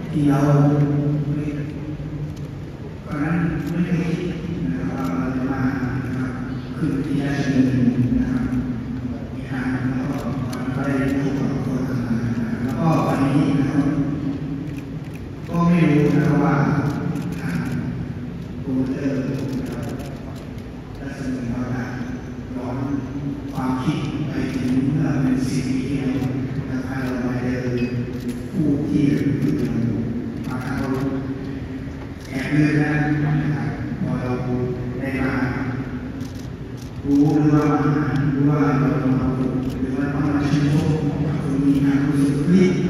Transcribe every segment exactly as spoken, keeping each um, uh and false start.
ที่เราตอนนั้นไม่เคยคิดนะครับว่าเราจะมานะครับขึ้นที่ราชดำเนินนะครับอีกครั้งแล้วก็ก็ได้พูดกับคนต่างๆแล้วก็วันนี้นะครับก็ไม่รู้นะครับว่าทางโปรโมเตอร์นะครับได้เสนอมาย้อนความคิดไปถึงเมื่อเป็นสิบปีที่แล้วนะครับเราไปเจอผู้ที่มาทำเราแอบเลื่อนนะครับพอเราได้มารู้หรือว่ารู้ว่าเราเราหรือว่าต้องมาชื่นชมกับคนมีงานรู้สึกรีบ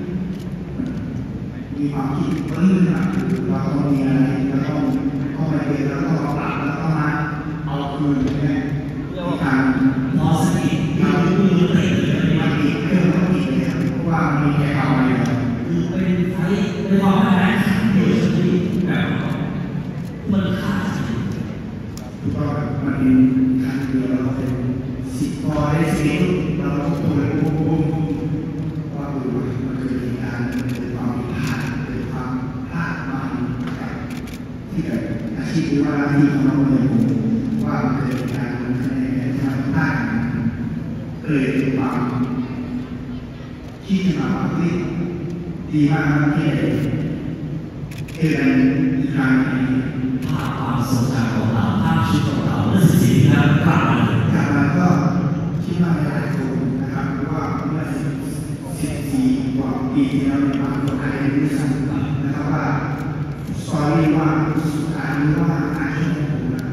มีความคิดเพิ่มขึ้นเราต้องมีอะไรเราต้องเข้าไปเรียนแล้วต้องปรับแล้วต้องมาเอาคืนเนี่ยที่การพอสติเราไม่รู้เลยมันติดเครื่องมันติดเนี่ยเพราะว่ามีแค่ความอะไรคือเป็นไฟเป็นความอะไรที่อยู่ที่แบบมันขาดก็มันเป็นการเรียนเราเป็นสิบพอได้สิบเราต้องคุยปุ๊บปุ๊บว่าดูมันคือการเกิดความผิดพลาดเกิดความพลาดมาที่เกิดอาชีพหรือว่าอาชีพของเราเนี่ยว่ามันเกิดการลงคะแนนทางพลาดเกิดความที่จะมาที่ดีมากที่เกิดอีกครั้งภาพความทรงจำของเราภาพชีวิตของเราเมื่อสิบสี่ปีแล้วกลับมากลับมาก็คิดว่าหลายคนนะครับเพราะว่าเมื่อสิบสี่กว่าปีที่แล้วในบางคนอาจจะไม่ทราบนะครับว่าสตอรี่ว่าสุดท้ายนี้ว่าอาชีพของผมนะ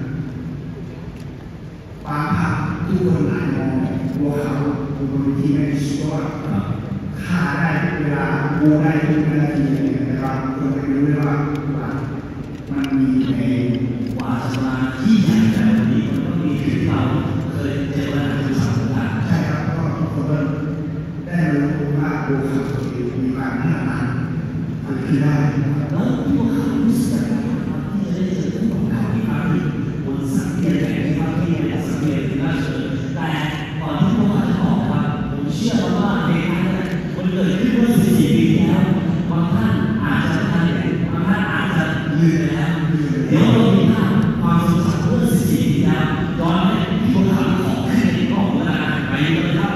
บางภาพทุกคนอาจมองว่าเขาเป็นคนที่ไม่ได้สุดว่าฆ่าได้เวลาบูได้ทุกนาทีนะครับคนไม่รู้เลยว่ามันมีในวาสนาที่ใหญ่แต่วันนี้มันต้องมีที่เราเคยเจอมาในสังคมใช่ครับก็ทุกคนได้รู้ว่าดูข่าวคือมีความพัฒนาเกิดขึ้นได้แล้วพวกเขารู้สึกอะไรที่จะได้เจอผู้ประกอบการที่บนสังเกตแต่ที่ว่าที่ไม่สังเกตน่าเชื่อแต่ก่อนที่พวกเขาจะบอกว่าผมเชื่อว่าในครั้งนั้นมันเกิดขึ้นเมื่อสิบสี่ปีที่แล้วบางท่านอาจจะทันบางท่านอาจจะลืมไปแล้วเดี๋ยวเรามีภาพความทรงจำเมื่อสิบสี่ปีที่แล้วย้อนไปที่พวกเขาของขึ้นในกล้องแล้วนะไปเลยครับ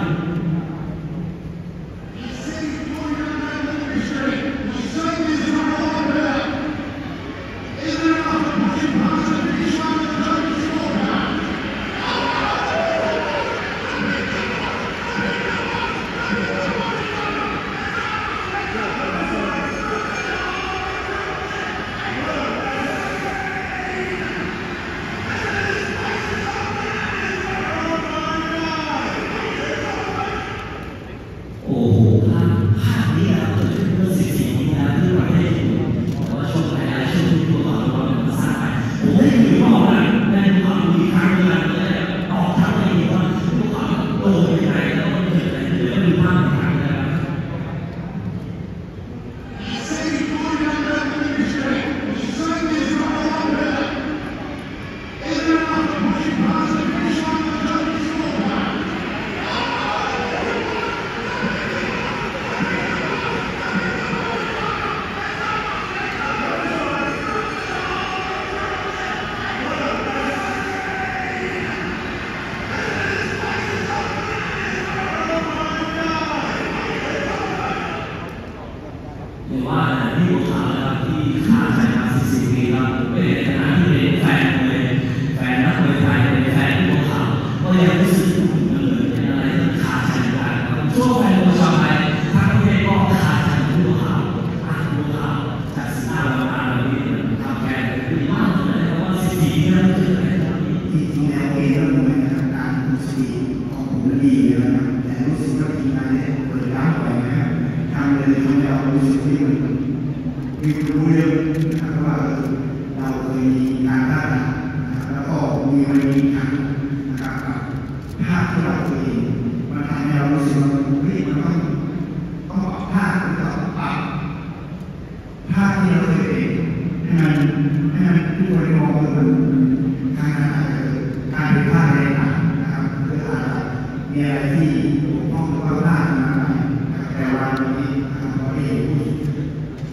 รู้เรื่องนะครับว่าเราเคยมีการด้านแล้วก็มีมันมีทางนะครับภาพที่เราเคยเห็นมันทำให้เรารู้สึกว่าเฮ้ยมันต้องต้องปรับภาพหรือต้องปรับภาพที่เราเคยเห็นให้มันให้มันทุกคนมองว่ามันการการเป็นภาพอะไรต่างนะครับเพื่ออาจจะมีอะไรที่ต้องว่าพลาดมาแต่ว่าวันนี้เราได้เห็นต่อ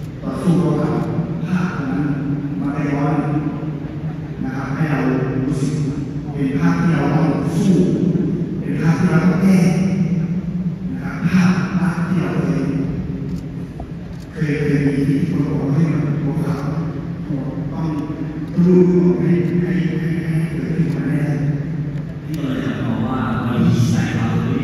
สู้กับภาพตรงนั้นมาได้ย้อนนะครับให้เรารู้สึกเป็นภาพที่เราต้องสู้เป็นภาพที่เราต้องแก้นะครับภาพภาพที่เราเคยเคยเคยมีที่คนบอกว่าให้มันโมฆะต้องรู้ให้ให้ให้ให้เกิดขึ้นมาได้ที่เราจะบอกว่าเราที่ใส่เราหรือ